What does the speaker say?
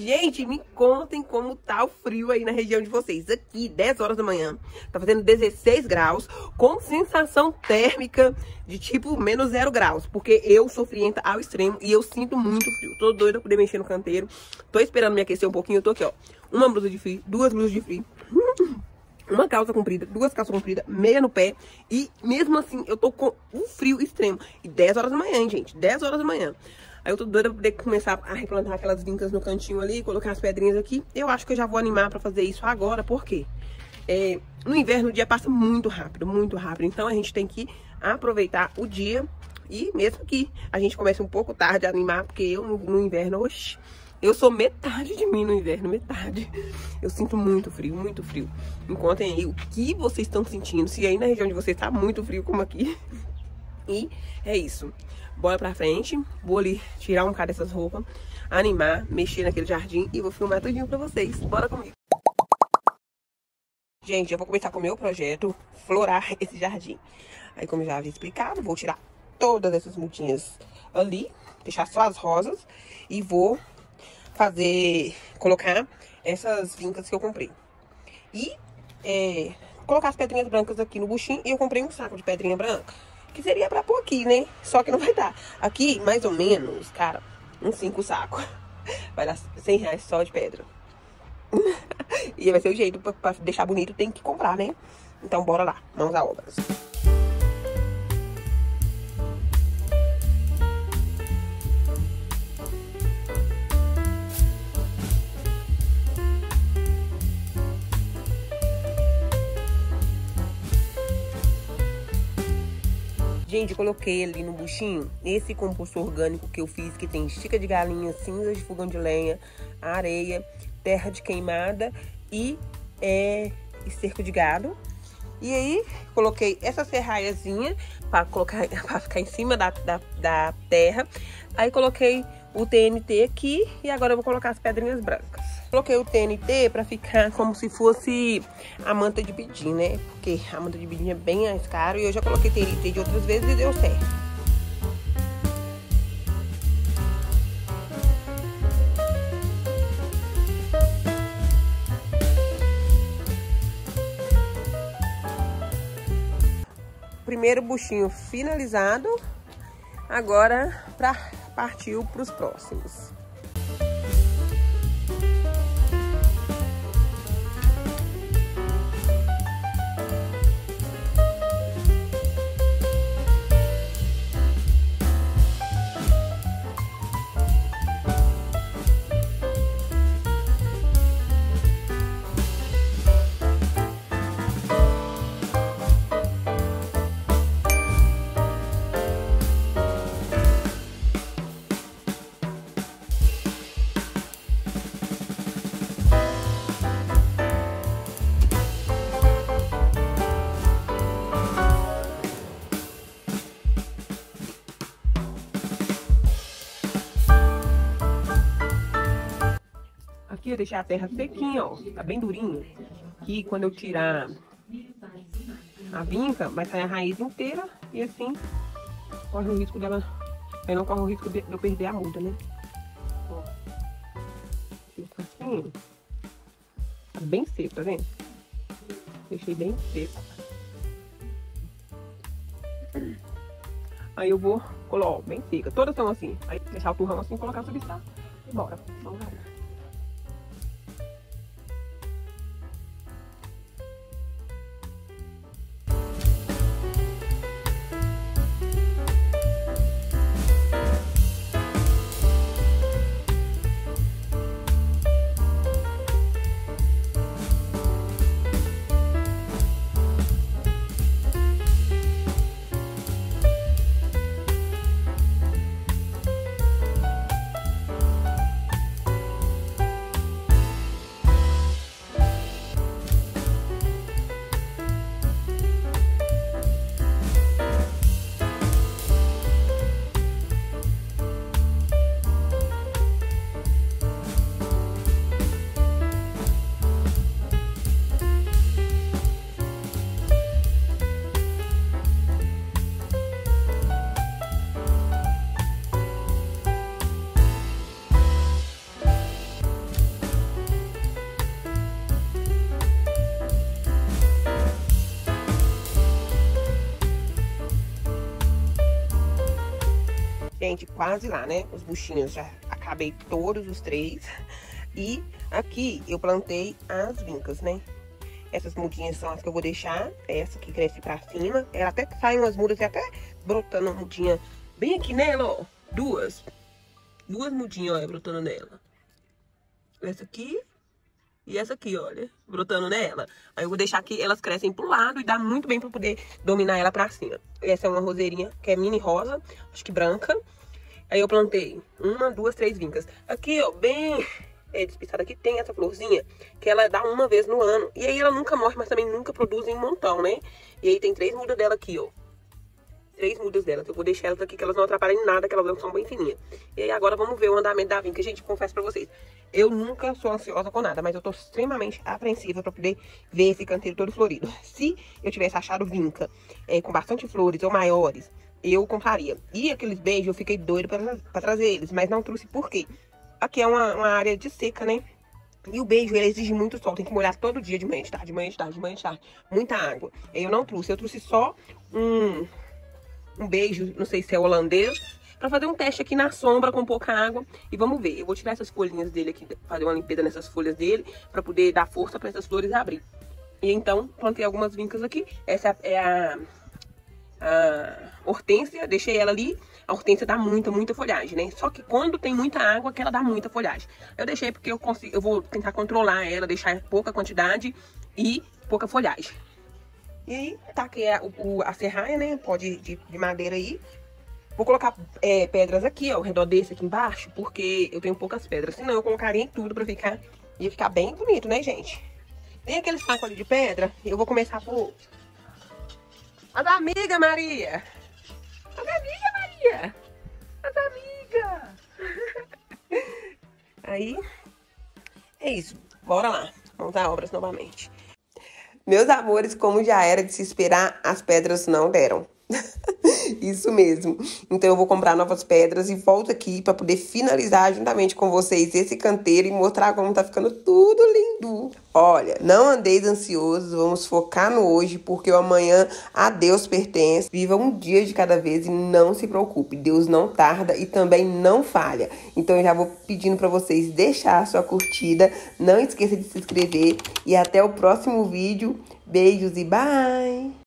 Gente, me contem como tá o frio aí na região de vocês. Aqui, 10 horas da manhã, tá fazendo 16 graus, com sensação térmica de tipo menos 0 graus. Porque eu sou frienta ao extremo e eu sinto muito frio. Tô doida pra poder mexer no canteiro. Tô esperando me aquecer um pouquinho. Eu tô aqui, ó. Uma blusa de frio, 2 blusas de frio. Uma calça comprida, 2 calças compridas, meia no pé. E mesmo assim, eu tô com um frio extremo. E 10 horas da manhã, hein, gente? 10 horas da manhã. Aí eu tô doida pra poder começar a replantar aquelas vincas no cantinho ali, colocar as pedrinhas aqui. Eu acho que eu já vou animar pra fazer isso agora, porque no inverno o dia passa muito rápido, muito rápido. Então a gente tem que aproveitar o dia. E mesmo que a gente comece um pouco tarde a animar, porque eu no inverno, oxe, eu sou metade de mim no inverno, metade. Eu sinto muito frio, muito frio. Me contem aí o que vocês estão sentindo, se aí na região de vocês tá muito frio como aqui. E é isso. Bora pra frente, vou ali tirar um bocado dessas roupas, animar, mexer naquele jardim e vou filmar tudinho pra vocês. Bora comigo. Gente, eu vou começar com o meu projeto, florar esse jardim. Aí, como eu já havia explicado, vou tirar todas essas mutinhas ali, deixar só as rosas e vou colocar essas vincas que eu comprei. E colocar as pedrinhas brancas aqui no buchinho. E eu comprei um saco de pedrinha branca, que seria pra pôr aqui, né? Só que não vai dar. Aqui, mais ou menos, cara, uns 5 sacos. Vai dar R$100 só de pedra. E vai ser o jeito, pra deixar bonito, tem que comprar, né? Então, bora lá, mãos à obra. Gente, eu coloquei ali no buchinho esse composto orgânico que eu fiz, que tem estica de galinha, cinzas de fogão de lenha, areia, terra de queimada e esterco de gado. E aí, coloquei essa serralhazinha para ficar em cima da terra. Aí, coloquei o TNT aqui e agora eu vou colocar as pedrinhas brancas. Coloquei o TNT pra ficar como se fosse a manta de bidim, né? Porque a manta de bidim é bem mais caro e eu já coloquei TNT de outras vezes e deu certo. Primeiro buchinho finalizado. Agora partiu para os próximos. Aqui eu deixei a terra sequinha, ó, tá bem durinho. Que quando eu tirar a vinca, vai sair a raiz inteira e assim corre o risco dela, aí não corre o risco de eu perder a muda, né? Ó, assim, tá bem seco, tá vendo? Deixei bem seco. Aí eu vou colocar, ó, bem seca, todas estão assim. Aí deixar o turrão assim, colocar a substância e bora, vamos lá. Gente, quase lá, né? Os buchinhos já acabei todos os 3. E aqui eu plantei as vincas, né? Essas mudinhas são as que eu vou deixar. Essa que cresce pra cima. Ela até sai umas mudas e até brotando uma mudinha bem aqui nela, ó. Duas mudinhas, ó, brotando nela. Essa aqui e essa aqui, olha, brotando nela. Aí eu vou deixar aqui, elas crescem pro lado e dá muito bem pra poder dominar ela pra cima. Essa é uma roseirinha que é mini rosa, acho que branca. Aí eu plantei 1, 2, 3 vincas. Aqui, ó, bem despistada aqui, tem essa florzinha que ela dá uma vez no ano. E aí ela nunca morre, mas também nunca produz em um montão, né? E aí tem 3 mudas dela aqui, ó. 3 mudas delas. Eu vou deixar elas aqui, que elas não atrapalham em nada, que elas são bem fininhas. E aí agora vamos ver o andamento da vinca. Gente, confesso pra vocês, eu nunca sou ansiosa com nada, mas eu tô extremamente apreensiva pra poder ver esse canteiro todo florido. Se eu tivesse achado vinca com bastante flores ou maiores, eu compraria. E aqueles beijos, eu fiquei doida pra trazer eles, mas não trouxe por quê? Aqui é uma área de seca, né? E o beijo, ele exige muito sol, tem que molhar todo dia, de manhã, de tarde, de manhã, de tarde, de manhã, de tarde. Muita água. Eu não trouxe, eu trouxe só um beijo, não sei se é holandês, pra fazer um teste aqui na sombra com pouca água. E vamos ver, eu vou tirar essas folhinhas dele aqui, fazer uma limpeza nessas folhas dele, pra poder dar força pra essas flores abrir. E então, plantei algumas vincas aqui. Essa é a hortênsia, deixei ela ali. A hortênsia dá muita folhagem, né? Só que quando tem muita água, que ela dá muita folhagem. Eu deixei porque eu vou tentar controlar ela, deixar pouca quantidade e pouca folhagem. E aí, taquei a serraia, né? Pó de madeira aí. Vou colocar pedras aqui, ó, ao redor desse aqui embaixo, porque eu tenho poucas pedras. Senão eu colocaria em tudo pra ficar... Ia ficar bem bonito, né, gente? Tem aquele saco ali de pedra. Eu vou começar por... As amigas, Maria! As amigas, Maria! As amigas! Aí, é isso. Bora lá. Montar obras novamente. Meus amores, como já era de se esperar, as pedras não deram. Isso mesmo. Então eu vou comprar novas pedras e volto aqui para poder finalizar juntamente com vocês esse canteiro e mostrar como tá ficando tudo lindo. Olha, não andeis ansiosos, vamos focar no hoje, porque o amanhã a Deus pertence. Viva um dia de cada vez e não se preocupe. Deus não tarda e também não falha. Então eu já vou pedindo para vocês deixar a sua curtida, não esqueça de se inscrever e até o próximo vídeo. Beijos e bye!